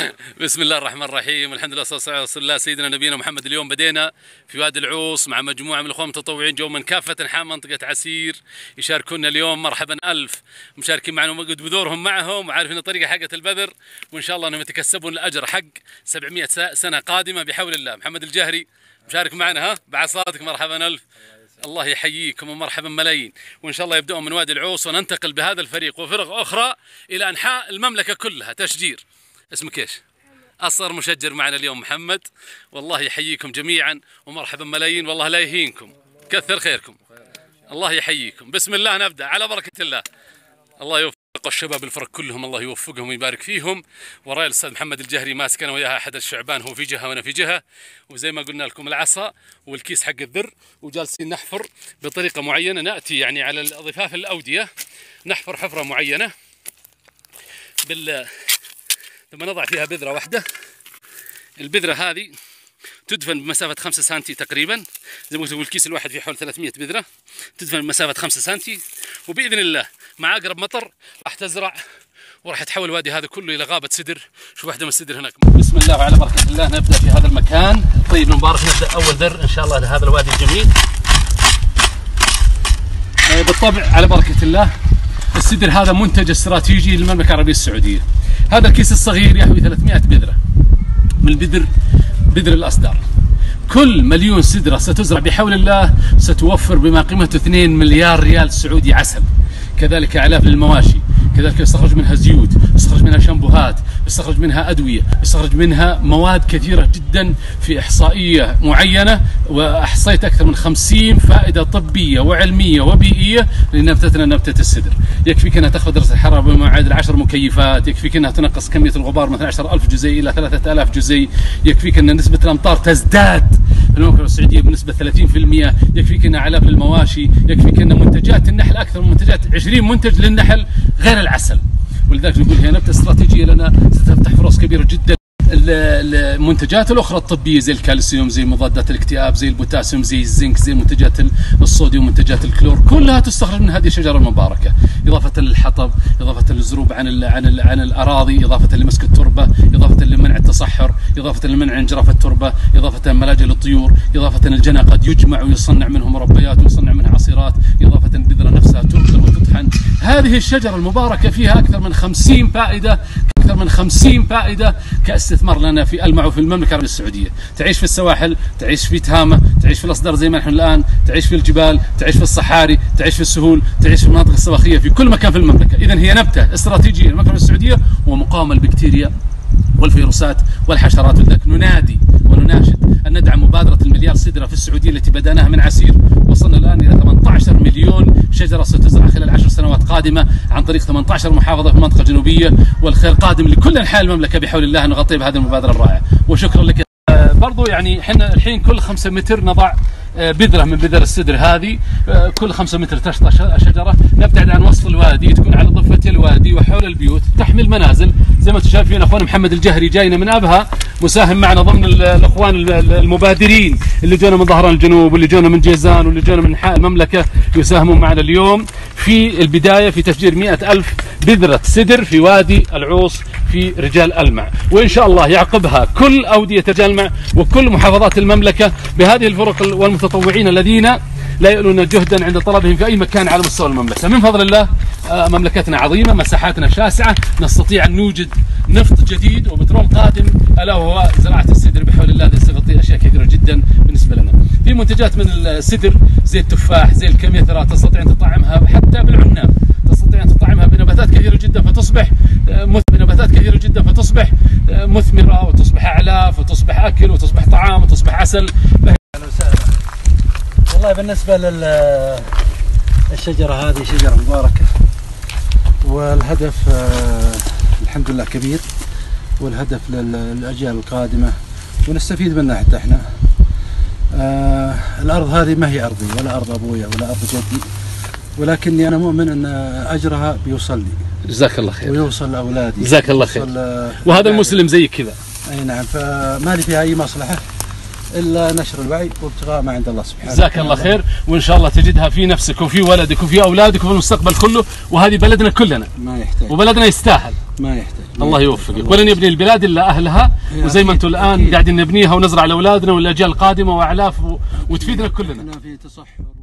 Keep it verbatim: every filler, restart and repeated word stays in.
بسم الله الرحمن الرحيم، الحمد لله والصلاة على رسول الله سيدنا نبينا محمد. اليوم بدينا في وادي العوص مع مجموعة من الأخوان المتطوعين جو من كافة أنحاء منطقة عسير يشاركونا اليوم. مرحبا ألف مشاركين معنا وقد بذورهم معهم وعارفين الطريقة حقة البذر، وإن شاء الله أنهم يتكسبون الأجر حق سبعمئة سنة قادمة بحول الله. محمد الجهري مشارك معنا، ها بعصاتك. مرحبا ألف، الله يحييكم ومرحبا ملايين. وإن شاء الله يبدأون من وادي العوص وننتقل بهذا الفريق وفرق أخرى إلى أنحاء المملكة كلها تشجير. اسمك ايش؟ أصغر مشجر معنا اليوم محمد، والله يحييكم جميعا ومرحبا ملايين، والله لا يهينكم، كثر خيركم، الله يحييكم. بسم الله نبدأ على بركة الله. الله يوفق الشباب الفرق كلهم، الله يوفقهم ويبارك فيهم. وراي الأستاذ محمد الجهري ماسك أنا وياها أحد الشعبان، هو في جهة وأنا في جهة، وزي ما قلنا لكم العصا والكيس حق الذر، وجالسين نحفر بطريقة معينة. نأتي يعني على ضفاف الأودية نحفر حفرة معينة بال ثم نضع فيها بذرة واحدة. البذرة هذه تدفن بمسافة خمسة سنتي تقريبا، زي ما قلت الكيس الواحد فيه حول ثلاثمئة بذرة، تدفن بمسافة خمسة سنتي، وبإذن الله مع أقرب مطر راح تزرع وراح تحول الوادي هذا كله إلى غابة سدر. شوف واحدة من السدر هناك. بسم الله وعلى بركة الله نبدأ في هذا المكان طيب المبارك. نبدأ أول ذر إن شاء الله لهذا الوادي الجميل. بالطبع على بركة الله السدر هذا منتج استراتيجي للمملكة العربية السعودية. هذا الكيس الصغير يحوي ثلاثمئة بذرة من البذر، بذر الأصدار. كل مليون سدرة ستزرع بحول الله ستوفر بما قيمته اثنين مليار ريال سعودي عسل. كذلك أعلاف للمواشي، كذلك يستخرج منها زيوت، يستخرج منها شامبوهات، يستخرج منها أدوية، يستخرج منها مواد كثيرة جدا. في إحصائية معينة وأحصيت أكثر من خمسين فائدة طبية وعلمية وبيئية لنبتتنا نبتة السدر. يكفيك أنها تأخذ درجة الحرارة بمعادل عشر مكيفات، يكفيك أنها تنقص كمية الغبار من اثني عشر ألف جزيء إلى ثلاثة آلاف جزيء، يكفيك أن نسبة الأمطار تزداد في المملكة السعودية بنسبة ثلاثين بالمئة، يكفيك أن أعلاف للمواشي، يكفيك أن منتجات النحل أكثر من منتجات عشرين منتج للنحل غير العسل. ولذلك نقول هي نبتة استراتيجية لنا ستفتح فرص كبيرة جدا. المنتجات الأخرى الطبية زي الكالسيوم، زي مضادات الاكتئاب، زي البوتاسيوم، زي الزنك، زي منتجات الصوديوم، منتجات الكلور، كلها تستخرج من هذه الشجرة المباركة، إضافة للحطب، إضافة للزروب عن ال عن ال عن الأراضي، إضافة لمسك التربة، إضافة لمنع التصحر، إضافة لمنع انجراف التربة، إضافة ملاجئ للطيور، إضافة للجنى قد يجمع ويصنع منه مربيات ويصنع منها عصيرات، إضافة البذرة نفسها تغسل وتطحن. هذه الشجرة المباركة فيها أكثر من خمسين فائدة، أكثر من خمسين فائدة كاستثمار لنا في المع وفي المملكة العربية السعودية. تعيش في السواحل، تعيش في تهامة، تعيش في الأصدار زي ما نحن الآن، تعيش في الجبال، تعيش في الصحاري، تعيش في السهول، تعيش في المناطق الصواخية، في كل مكان في المملكة. إذن هي نبتة استراتيجية للمملكة العربية السعودية ومقاومة للبكتيريا والفيروسات والحشرات. ولذلك ننادي ونناشد أن ندعم مبادرة المليار سدرة في السعودية التي بدأناها من عسير، وصلنا الآن إلى ثمانية عشر مليون شجرة ستزرع خلال عشر سنوات قادمة عن طريق ثمانية عشر محافظة في المنطقة الجنوبية، والخير قادم لكل أنحاء المملكة بحول الله نغطي بهذه المبادرة الرائعة. وشكرا لك. برضو يعني احنا الحين كل خمسة متر نضع بذرة من بذر السدر هذه، كل خمسة متر تشطى شجرة. نبتعد عن وسط الوادي، تكون على ضفة الوادي وحول البيوت، تحمي المنازل. زي ما انتم شايفين اخوان محمد الجهري جاينا من ابها، مساهم معنا ضمن الاخوان المبادرين اللي جونا من ظهران الجنوب واللي جونا من جيزان واللي جونا من انحاء المملكة، يساهمون معنا اليوم في البداية في تشجير مئة ألف بذرة سدر في وادي العوص في رجال المع، وإن شاء الله يعقبها كل أودية رجال المع وكل محافظات المملكة بهذه الفرق والمتطوعين الذين لا يؤلون جهدا عند طلبهم في أي مكان على مستوى المملكة. من فضل الله مملكتنا عظيمة، مساحاتنا شاسعة، نستطيع أن نوجد نفط جديد وبترول قادم ألا وهو زراعة السدر بحول الله. هذا سيغطي أشياء كثيرة جدا بالنسبة لنا. في منتجات من السدر زي التفاح، زي الكمثرى، تستطيع أن تطعمها حتى بالعناب، تستطيع أن تطعمها بنباتات كثيرة جدا فتصبح بنباتات كثيرة جدا فتصبح مثمرة وتصبح أعلاف وتصبح أكل وتصبح طعام وتصبح عسل. والله بالنسبة للشجرة هذه شجرة مباركة، والهدف الحمد لله كبير، والهدف للأجيال القادمة ونستفيد منها حتى احنا. الأرض هذه ما هي أرضي ولا أرض أبويا ولا أرض جدي، ولكني أنا مؤمن أن أجرها بيوصل لي. جزاك الله خير. ويوصل لأولادي. جزاك الله خير. وهذا المسلم زي كذا. أي نعم، فما لي فيها أي مصلحة الا نشر الوعي وابتغاء ما عند الله سبحانه. جزاك الله خير، وان شاء الله تجدها في نفسك وفي ولدك وفي اولادك وفي المستقبل كله، وهذه بلدنا كلنا ما يحتاج، وبلدنا يستاهل. ما يحتاج. ما الله يحتاج. يوفقك، ولن يبني البلاد الا اهلها، وزي ما انتم الان قاعدين نبنيها ونزرع لاولادنا والاجيال القادمه واعلاف وتفيدنا كلنا. في تصحر